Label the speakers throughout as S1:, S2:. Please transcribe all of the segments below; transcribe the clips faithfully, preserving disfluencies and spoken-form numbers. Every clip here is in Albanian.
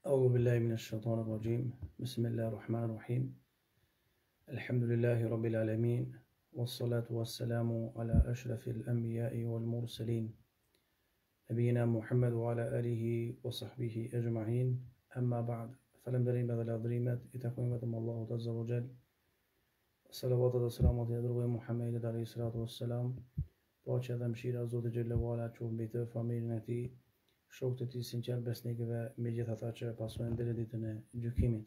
S1: أعوذ بالله من الشيطان الرجيم. بسم الله الرحمن الرحيم. الحمد لله رب العالمين، والصلاة والسلام على أشرف الأنبياء والمرسلين نبينا محمد وعلى آله وصحبه أجمعين. أما بعد، فلم دريم بذل أضريمات إتقويمة الله عز وجل. صلوات والسلام على محمد عليه الصلاة والسلام. Paqja dhe mëshira e Zotit xhallahu ala qoftë mbi të, familjen e tij, shokët e tij sinqert besnikë dhe me gjithë ata që pasojnë deri në ditën e gjykimit.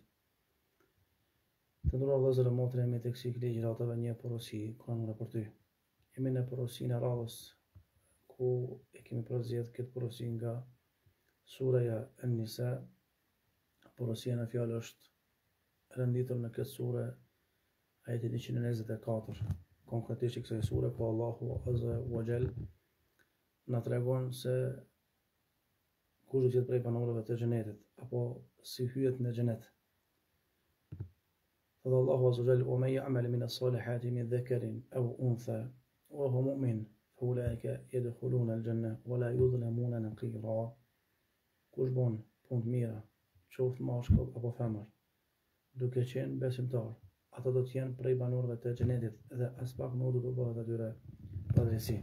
S1: Të nderuar vëllezër e motra, me tek sikli i gjëratave një porosi kanë për ty. Jemi në porosinë e radhës ku e kemi përzgjedh këtë porosi nga suraja An-Nisa. Porosia në fjalë është renditur në këtë sure ajeti njëqind e njëzet e katër. Konkretisht i kësaj sure, ku Allahu Azza wa Jall na tregon se kush do të jetë prej banorëve të xhenetit, apo si hyet në xhenet. Qala Allahu Azza wa Jall: "Wa man ya'mal min as-salihati min dhakarin aw untha wa huwa mu'min, fa ulaika yadkhuluna al-janna wa la yudhlamuna naqira." Kush bën punë të mira, qoftë mashkull apo femër, duke qenë besimtar, ata do të jenë prej banorëve të xhenetit dhe as pak nuk do të bëhet atyre padrejti.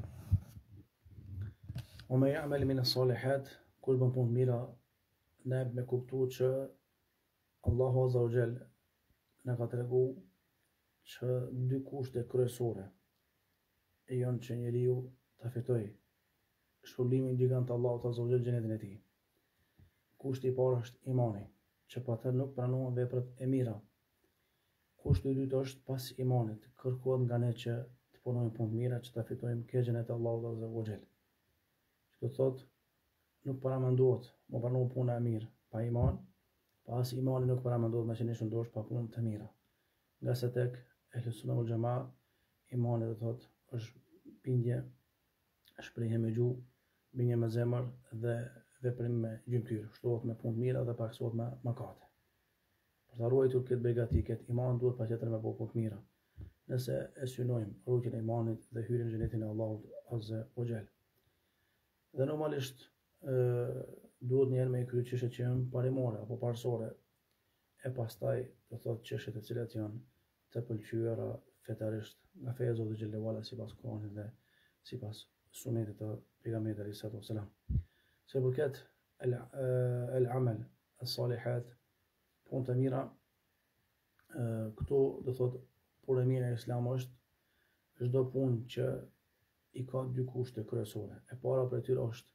S1: O me ya'mal min as-salihat, kush bën punë të mira, ne me kuptu që Allahu Azza wa Jall na ka tregu që dy kushte kryesore e janë që njeriu ta fitojë shpërblimin gjigant të Allahut Azza wa Jall xhenetin e tij. Kushti i parë është imani, që pa të nuk pranohen veprat e mira. Kushti i dytë është pas imanit, kërkohet nga ne që të punojmë punë të mira që ta fitojmë këtë xhenet e Allahut Azza wa Jall. Që do thotë, nuk paramendohet më pranohet puna e mirë pa iman, pas imani nuk paramendohet me qenë shëndosh pa punë të mira. Nga se tek Ehlu Sunna wal Jamaa, imani do thotë është bindje, shprehje me gjuhë, bindje me zemër dhe veprim me gjymtyr, shtohet me punë të mira dhe paksohet me mëkate. Për të ruajtur këtë begati, këtë iman, duhet patjetër me bëu punë të mira. Nëse e synojmë rrugën e imanit dhe hyrjen në xhenetin e Allahut Azza wa Jall. Dhe normalisht ë duhet njerë me i kry çështjet që janë parimore apo parësore, e pastaj do thotë çështjet e cilat janë të pëlqyera fetarisht nga feja e Zotit xhallahu ala sipas Kuranit dhe sipas sunetit të pejgamberit alayhis salam. Se përket el-amal as-salihat, punë të mira, këtu do thotë punë e mirë e Islam është çdo punë që i ka dy kushte kryesore. E para për tyre është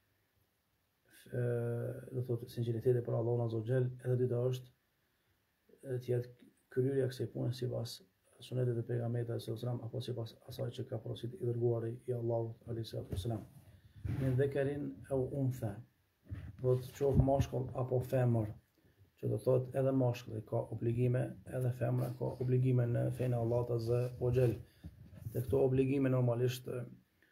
S1: do thotë sinqeriteti për Allahun Azza wa Jall, edhe dyta është të jetë kryerja e kësaj pune sipas sunetit të pejgamberit sallallahu alaihi wasallam apo sipas asaj që ka porositë i dërguari i Allahut alaihi wasallam. Min dhakarin aw untha, do të qoftë mashkull apo femër, që do thotë edhe mashkulli ka obligime, edhe femra ka obligime në fenë e Allahut Azza wa Jall. Dhe këto obligime normalisht ë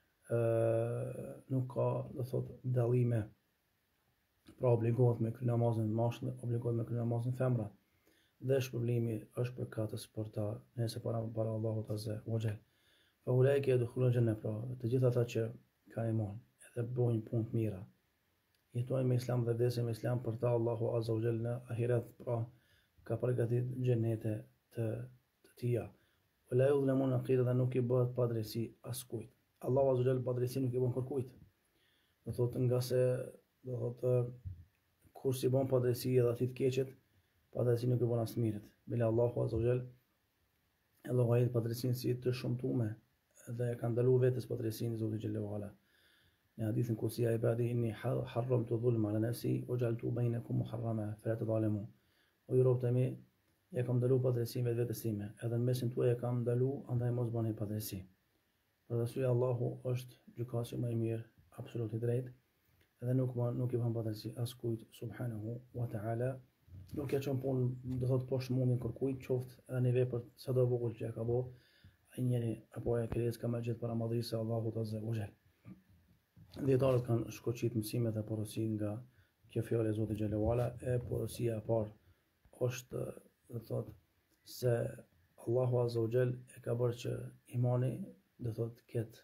S1: nuk ka do thotë dallime. Pra obligohet me kry namazin mashkulli, obligohet me kry namazin femra. Dhe shpërblimi është përkatës për ta nëse para para Allahut Azza wa Jall. Fa ulaika yadkhuluna janna, pra të gjithë ata që kanë iman edhe bojnë punë të mira, jetojnë me Islam dhe vdesin me Islam, për ta Allahu Azza wa Jall në ahiret pra ka përgatit xhenete të të tija. Wala yudhlamuna naqira, dhe nuk i bëhet padrejti askujt. Allahu Azza wa Jall padrejti nuk i bën kërkujt. Do thotë nga se do thotë kur si bën padrejti edhe aty të keqet, padrejti nuk i bën as të mirët. Bile Allahu Azza wa Jall edhe ka jetë padrejtin si të shumtume dhe ka ndaluar vetes padrejtin Zoti xhallahu ala. Në hadithin kursi e ibadi inni harramtu dhulma ala nafsi wa ja'altu bainakum muharrama fala tadhalimu. O ju robët e mi, ja kam ndaluar padrejtin vetë vetes time, edhe në mesin tuaj e kam ndaluar, andaj mos bëni padrejti. Për arsye Allahu është gjykatësi më i mirë, absolut i drejtë, edhe nuk nuk i bën padrejti askujt subhanahu wa ta'ala. Nuk e çon punë, do thotë poshtë mundin kërkujt, qoftë edhe në vepër sado vogël që ka bëu ai njeri apo ai krijes ka më gjithë para madhrisë Allahut Azza wa Jall. Dietarët kanë shkoqit mësimet e porosi nga kjo fjalë e Zotit xhallahu ala. E porosia e parë është do thotë se Allahu Azza wa Jall e ka bërë që imani do thotë ketë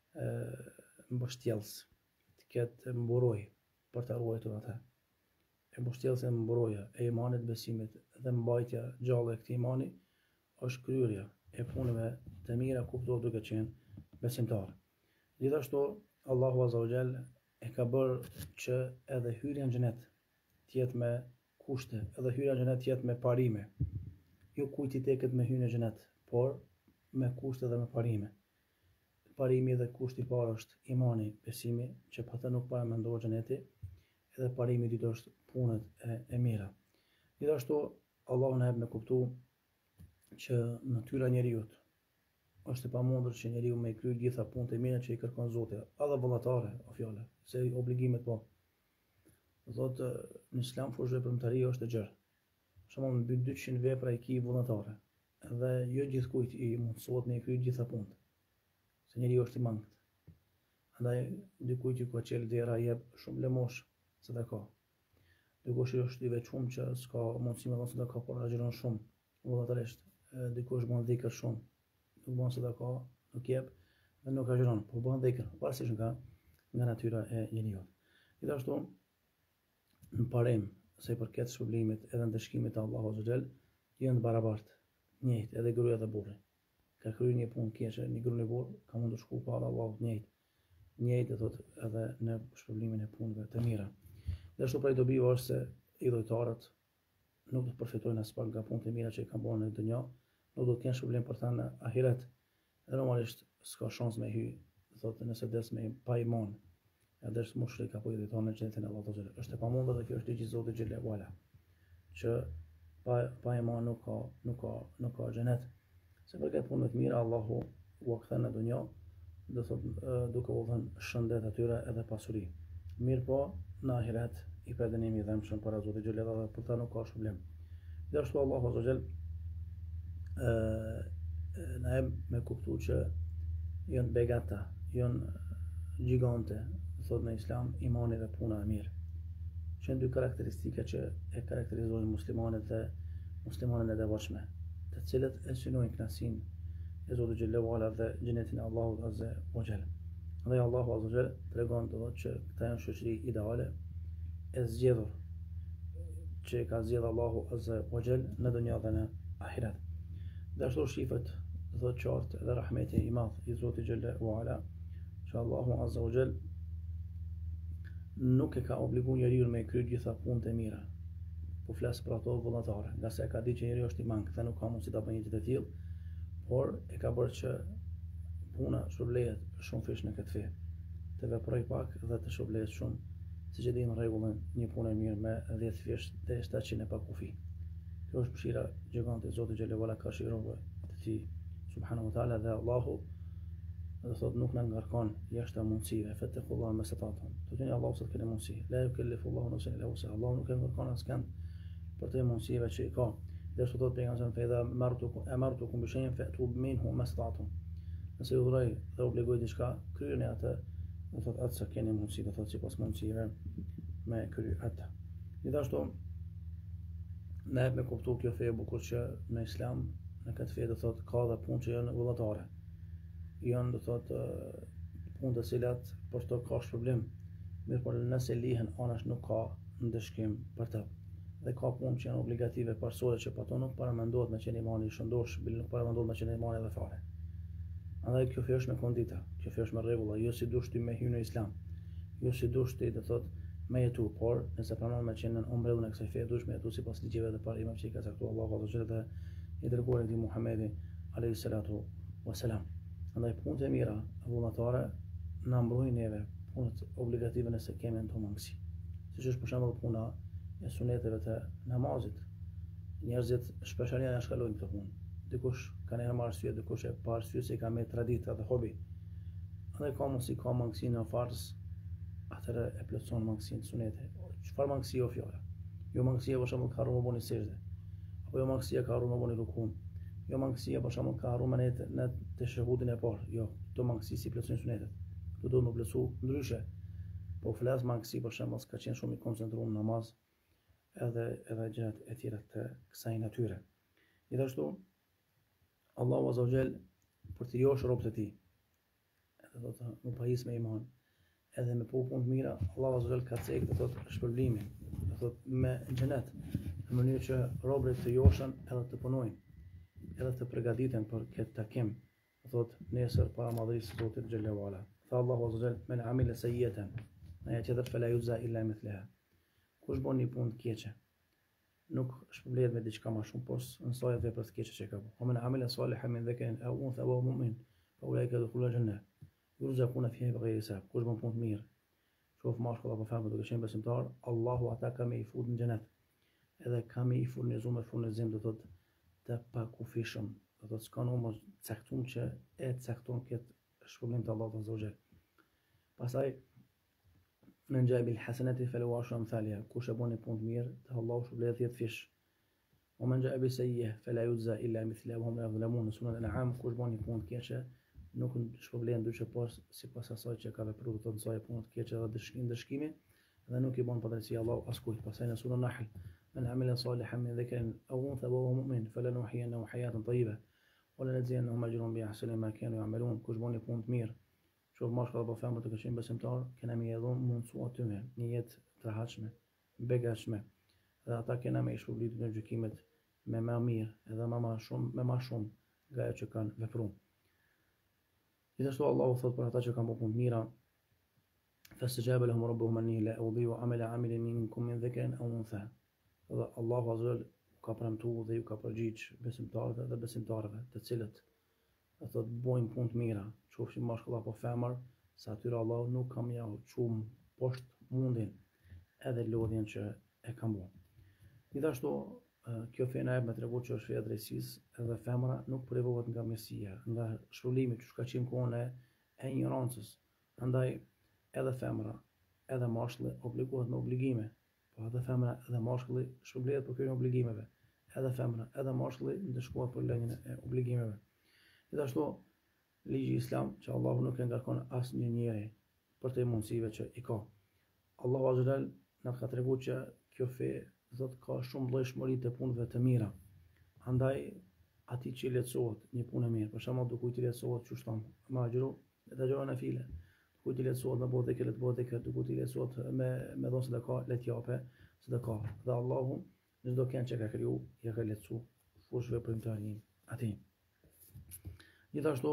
S1: mbështjellës, të ketë mburoj për të ruajtur ata. e mbështjellëse mbrojtja e imanit, besimit dhe mbajtja gjallë e këtij imani është kryerja e punëve të mira kuptohet duke qenë besimtar. Gjithashtu Allahu Azza wa Jall e ka bërë që edhe hyrja në xhenet të jetë me kushte, edhe hyrja në xhenet të jetë me parime. Jo kujt i teket me hyrje në xhenet, por me kushte dhe me parime. Parimi dhe kushti i parë është imani, besimi, që pa të nuk paramendohet xheneti, edhe parimi i dytë është punët e, e mira. Gjithashtu Allahu na jep me kuptu që natyra e njeriut është e pamundur që njeriu me i kry gjitha punët e mira që i kërkon Zoti, edhe vullnetare, o fjalë, se obligimet po. Do thotë në Islam fushë veprimtaria është e gjerë. Për shembull, mbi dyqind vepra i ki vullnetare, dhe jo gjithkujt i mundsohet me i kry gjitha punët, se njeriu është i mangët. Andaj dikujt i ka qelë dera i jep shumë lemosh sadaka. Dikush është i veçuar që s'ka mundësi me dhënë sadaka, por agjiron shumë vullnetarisht. Dikush bën dhikr shumë, nuk bën sadaka, nuk jep dhe nuk agjiron, por bën dhikr, pavarësisht nga nga natyra e njeriu. Gjithashtu në parim se i përket shpërblimit edhe ndëshkimit të Allahu Azza wa Jall janë të barabartë, njëjtë edhe gruaja dhe burri. Ka kryer një punë keqe, një grua e burr ka mundur shku pa Allahu të njëjtë. Njëjtë do thotë edhe në shpërblimin e punëve të mira. Dhe ashtu prej dobive është se idhujtarët nuk do të përfitojnë as pak nga punët e mira që i kanë bërë në dunjë, nuk do të kenë shpërblim për ta në ahiret. Dhe normalisht s'ka shans me hy, do thotë nëse des me pa iman, edhe është mushrik apo idhujtar në xhenetin e Allahut xhelal. Është e pamundur dhe kjo është ligji i Zotit xhelal wala, që pa pa iman nuk ka nuk ka nuk ka xhenet. Se përket punëve të mira Allahu u kthen në dunjë, do thotë duke u dhënë shëndet atyre edhe pasuri. Mirë po, në ahiret i predënimi i dhëmshëm para Zotit xhelal wala dhe për ta nuk ka problem. Gjithashtu Allahu Azza wa Jall na jep me kuptu që janë begata, janë gjigante, thot në Islam, imani dhe puna e mirë. Që janë dy karakteristika që e karakterizojnë muslimanët dhe muslimanët e devotshme, të cilët e synojnë kënaqësinë e Zotit xhelal wala dhe xhenetin e Allahut Azza wa Jall. Andaj Allahu Azza wa Jall tregon të thotë që këta janë shoqëri ideale e zgjedhur që ka zgjedhur Allahu Azza wa Jall në dunjë dhe në ahiret. Dhe ashtu shifet do thotë qartë edhe rahmeti i madh i Zotit xhelal wala, që Allahu Azza wa Jall nuk e ka obliguar njeriu me kryer gjitha punët e mira. Po flas për ato vullnetare, nga se ka ditë që njeriu është i mangët dhe nuk ka mundësi ta bëjë një gjë të tillë, por e ka bërë që puna shpërblehet shumë fish në këtë fe. Të veproj pak dhe të shpërblehet shumë, siç e dimë rregullën, një punë e mirë me dhjetë fish deri shtatëqind e pa kufi. Kjo është mëshira gjigante e Zotit xhelal wala ka shirove të tij subhanahu wa taala, dhe Allahu do thotë nuk na ngarkon jashtë mundësive, fetekullaha mastata'tum. Do të thënë Allahu sa të kenë mundësi, la yukallifu Allahu nafsan illa wus'aha. Allahu nuk e ngarkon askën për të mundësive që i ka. Dhe ashtu thotë pejgamberi fa idha amartukum amartukum bi shay'in fa'tu minhu mastata'tum. Nëse ju dhuroj dhe obligoj diçka, kryeni atë, do thotë atë sa keni mundësi, do thotë sipas mundësive me kry atë. Gjithashtu ne me kuptu kjo fe e bukur që në Islam, në këtë fe do thotë ka dhe punë që janë vullnetare. Janë do thotë punë të cilat për to ka shpërblim, mirë por nëse lihen anash nuk ka ndëshkim për të. Dhe ka punë që janë obligative parsore që pa to nuk paramendohet me qenë imani i shëndosh, bile nuk paramendohet me qenë imani edhe fare. Andaj kjo fe është me kondita, kjo fe është me rregulla, jo si dush ti me hyrë në Islam, jo si dush ti do thotë me jetu, por nëse pranon me qenë në umbrellën e kësaj fe, dush me jetu sipas ligjeve dhe parimeve që i ka caktuar Allahu Azza wa Jalla dhe i dërguari i tij Muhamedi alayhi salatu wassalam. Andaj punët e mira vullnetare na mbrojnë neve punët obligative nëse kemi në to mangësi. Siç është për shembull puna e suneteve të namazit. Njerëzit shpesh janë shkalojnë këtë punë. Dikush ka një marrë arsye, dikush e pa arsye se i ka me traditë dhe hobi. Andaj ka mundësi ka mangësi në fars, atëherë e plotson mangësinë sunete. Çfarë mangësi o fjala? Jo mangësia për shembull ka harru me bëni sejdë. Apo jo mangësia ka harru me bëni rukun. Jo mangësia për shembull ka harru me në në të shahudin e parë. Jo, to mangësi si plotësojnë sunetet. Do duhet më plotsu ndryshe. Po flas mangësi për shembull ka qenë shumë i koncentruar në namaz, edhe edhe gjërat e tjera të kësaj natyre. Gjithashtu Allahu Azza wa Jall për të josh robët e tij, edhe do të më pajis me iman, edhe me po punë të mira, Allahu azza wajal ka cekë do thotë shpërblimin, do thotë me xhenet, në mënyrë që robërit të joshën edhe të punojnë, edhe të përgatiten për këtë takim, do thotë nesër para madhërisë së Zotit xhallahu ala. Tha Allahu azza wajal men amila sayyi'atan, ajo tjetër fela yujza illa mithliha. Kush bën një punë të keqe, nuk shpërblet me diçka më shumë, por në saj vepra të keqe që ka bërë. Wa men amila salihan min dhakarin aw untha wa huwa mu'min, fa ulaika yadkhuluna al-jannah yurzaquna fiha bighayri hisab. Kush bën punë të mirë, shof mashkull apo femër duke qenë besimtar, Allahu ata ka me i fut në xhenet. Edhe ka me i furnizuar me furnizim do thotë të pakufishëm, do thotë s'ka numër caktuar që e cakton këtë shpërblim të Allahut azza wa jall. Pastaj men jaa bil hasanati falahu ashru amthaliha, kush e bën një punë të mirë, te Allahu shpërblet dhjetë fish. Wa man jaa bi sayyi'ah fala yujza illa mithliha wa hum la yuzlamun. Sunan al-an'am, kush bën një punë të keqe, nuk shpërblen ndryshe por sipas asaj që ka vepruar të nësoj punë të keqe dhe dëshkim dëshkimi, dhe nuk i bën padrejti Allahu askujt. Pastaj në surën Nahl, men amila salihan min dhakarin aw untha wa huwa mu'min falanuhyiyannahu hayatan tayyibah wa lanajziyannahum ajrahum bi ahsani ma kanu ya'malun. Kush bën një punë të mirë, shof mashkull apo femër të qenë besimtar, kena me i dhon mundësu atyre një jetë të rehatshme, begatshme, dhe ata kena me i shpërblit në gjykimet me më mirë edhe më më shumë, me më shumë nga ajo që kanë vepruar. Gjithashtu Allahu thot për ata që kanë bërë punë të mira, fastajaba lahum rabbuhum anni la udhi'u amala 'amilin minkum min dhakarin aw untha. Dhe Allahu azza wajal ka premtuar dhe ju ka përgjigj besimtarëve dhe besimtarëve të cilët do thotë bojnë punë të mira, qofshin mashkull apo femër, se atyre Allahu nuk ka mjau çum poshtë mundin edhe lodhjen që e kanë bërë. Gjithashtu kjo fe na jep me tregu që është feja drejtësisë, edhe femra nuk privohet nga mirësia, nga shpërblimi që ka qenë kohën e ignorancës. Prandaj edhe femra, edhe mashkulli obligohet me obligime, po edhe femra edhe mashkulli shpërblet për këtyre obligimeve. Edhe femra, edhe mashkulli ndeshkohet për lënien e obligimeve. Gjithashtu ligji islam që Allahu nuk e ngarkon asnjë njeri për të mundësive që i ka. Allahu azza wajal na ka treguar që kjo fe Zot ka shumë llojshmëri të punëve të mira. Andaj atij që lehtësohet një punë e mirë, për shembull do kujt i lehtësohet çu shton, me agjëru, të agjëron në file. Kujt i lehtësohet me bëu dhe këtë bëu dhe këtë, kujt i lehtësohet me me dhon sadaka, let jape, sadaka. Dhe Allahu në çdo kënd që ka kriju, ja ka lehtësuar fush veprimtarin atij. Gjithashtu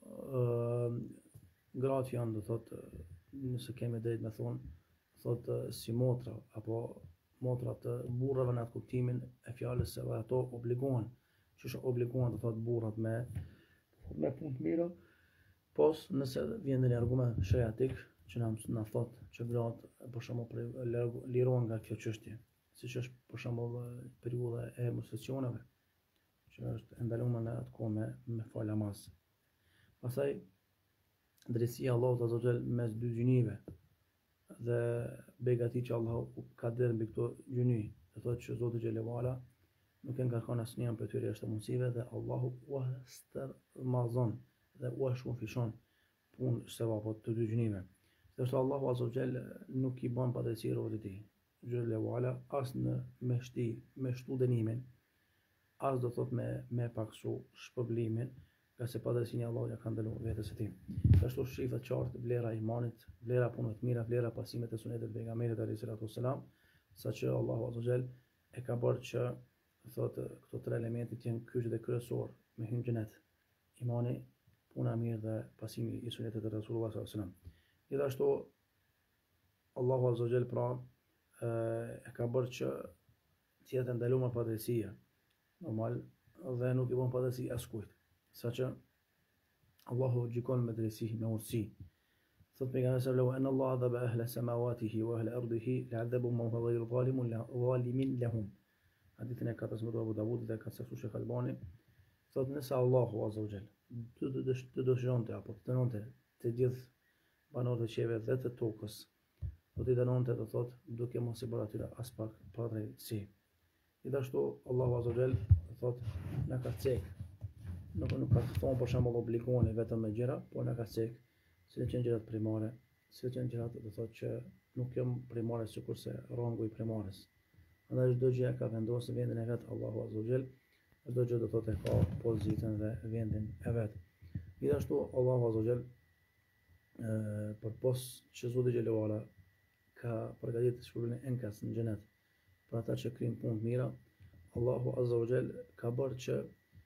S1: ë gratë janë do thotë, nëse kemi drejt me thonë, thotë si motra apo motra të burrave në atë kuptimin e fjalës se ato obligohen, që është obligohen të thotë burrat me me punë të mira, pos nëse vjen një argument shariatik që na na thotë që gratë për shembull lirohen nga kjo çështje, siç është për shembull periudha e menstruacioneve, që është ndaluar në atë kohë me me fal namaz. Pastaj drejtësia e Allahut azza wajal mes dy gjinive dhe begati që Allahu ka dhënë mbi këto gjini, do thotë që Zoti xhelalu ala nuk e ngarkon asnjërin për tyre është mundësive dhe Allahu uastarmazon dhe uashufishon punë sevapot të dy gjinive. Sepse Allahu azza wajal nuk i bën padrejti Zotit i tij xhelalu ala as në me shti, me shtu dënimin, as do thotë me me paksu shpërblimin, nga se padrejtinë e Allahut ja ka ndaluar vetes së tij. Ashtu shifat qartë vlera e imanit, vlera punëve të mira, vlera pasimit të sunetit të pejgamberit alayhis salatu wassalam, saqë Allahu azza wajal e ka bërë që thotë këto tre elemente të jenë kyç dhe kryesor me hyrjen në xhenet: imani, puna e mirë dhe pasimi i sunetit të Rasulullah sallallahu alaihi wasallam. Gjithashtu Allahu azza wajal pra e ka bërë që të jetë ndaluar padrejtia, normal, dhe nuk i bën padrejti askujt. Saqë Allahu gjikon me drejtësi, me urtësi. Thot pejgamberi sallallahu alaihi wasallam: "Inna Allaha adhaba ahla samawatihi wa ahla ardihi la'adhabahum wa huwa ghayru zalimun zalimin lahum." Hadithin e ka transmetuar Abu Davudi dhe ka saktuar Sheikh Albani. Thot nëse Allahu azza wa jall të dëshironte apo të dënonte të gjithë banorët e qiellit dhe të tokës, do t'i dënonte, do thot, duke mos i bërë atyre as pak padrejti. Gjithashtu Allahu azza wa jall thot na ka cekë, nuk nuk ka thonë për shembull obligoheni vetëm me gjëra, por na ka cekë se janë gjërat primare, se janë gjërat do thotë që nuk janë primare sikurse rangu i primares. Andaj çdo gjë ka vendosur vendin e vet Allahu azza wa jall, çdo gjë do thotë ka pozitën dhe vendin e vet. Gjithashtu Allahu azza wa jall për pos që Zoti xhallahu ala ka përgatitur shpërblimin e enkas në xhenet për ata që kryjnë punë të mira, Allahu azza wa jall ka bërë që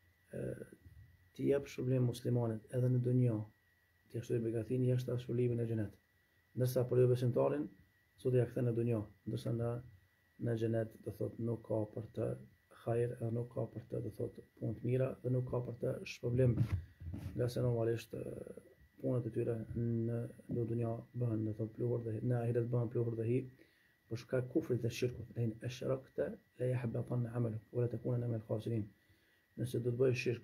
S1: t'i jep shpërblim muslimanit edhe në dunjë, t'i jashtoj begatin jashtë shpërblimin e xhenet. Ndërsa për jo besimtarin, Zoti ja kthen në dunjë, ndërsa në në xhenet do thotë nuk ka për të hajër, edhe nuk ka për të do thotë punë të mira, dhe nuk ka për të shpërblim, nga se normalisht punët e tyre në në dunja bëhen do thotë pluhur dhe në ahiret bëhen pluhur dhe hi për shkak të kufrit dhe shirkut. In ashrakta la yahbatanna amaluk wa la takunanna min al-khasirin. Nëse do të bësh shirk,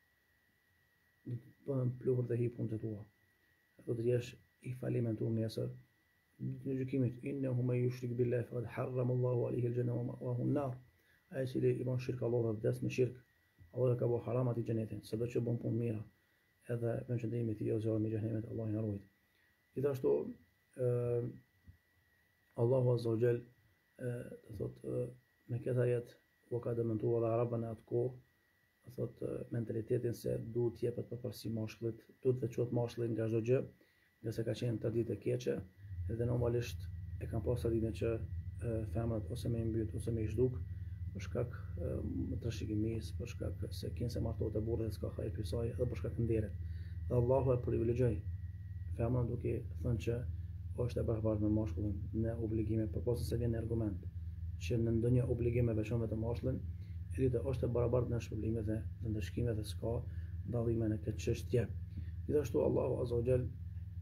S1: do të bëhen pluhur dhe hi punët e tua. Do të jesh i falimentuar nesër në gjykimit. Innahu man yushrik billahi faqad harrama Allahu alayhi al-janna wa ma'wahu an-nar. Ai cili i bën shirk Allahut dhe vdes me shirk, Allah ka bërë haram atij xhenetin, sado që bën punë mira, edhe me qëndrimin e tij ose në xhenemin Allah i na ruaj. Gjithashtu ë Allahu azza wa jall do thotë me këtë ajet u ka demantuar dhe arabën atë kohë, do thotë mentalitetin se duhet të jepet përparësi mashkullit, duhet të quhet mashkulli nga çdo gjë, nëse ka qenë traditë e keqe, edhe normalisht e kanë pasur traditën që femrat ose me mbyt ose me zhduk për shkak të trashëgimisë, për shkak se kinë se martohet e burrë dhe s'ka hajër për saj, edhe për shkak të nderit. Dhe Allahu e privilegjoi femrën duke thënë që është e barabartë me mashkullin në obligime, përposa se vjen argument që në ndonjë obligime veçon vetëm mashkullin, e ditë është e barabartë në shpërblime dhe në ndëshkime dhe s'ka dallime në këtë çështje. Gjithashtu Allahu azza wa jall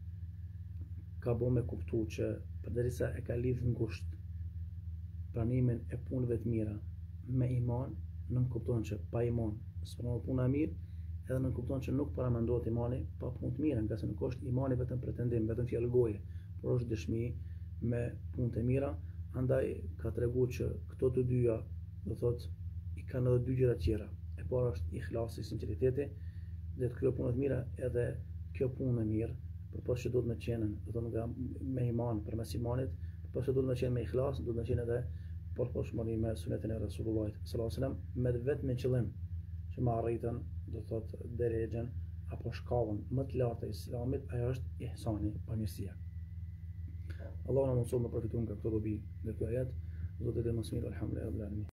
S1: ka bërë me kuptu që përderisa e ka lidh ngusht pranimin e punëve të mira me iman, nuk kupton që pa iman s'pranon puna e mirë, edhe nuk kupton që nuk paramendohet imani pa punë të mira, nga se nuk është imani vetëm pretendim, vetëm fjalë goje, por është dëshmi me punë të mira. Andaj ka treguar që këto të dyja, do thotë, i kanë edhe dy gjëra tjera. E para është ikhlasi, sinqeriteti, dhe të kryej punë të mira, edhe kjo punë e mirë, përpos që duhet me qenë, do thotë nga me iman përmes imanit, përpos që duhet me qenë me ikhlas, duhet me qenë edhe përposhmëri me sunetin e Rasulullohit sallallahu alaihi wasallam, me vetëm qëllim që ma arritën, do thotë, derexhen apo shkallën më të lartë e islamit, ajo është ihsani, pamërsia. Allahu na mëson me përfituar nga këto dobi, nga ky ajet, Zoti dhe mësimi, alhamdulillah rabbil alamin.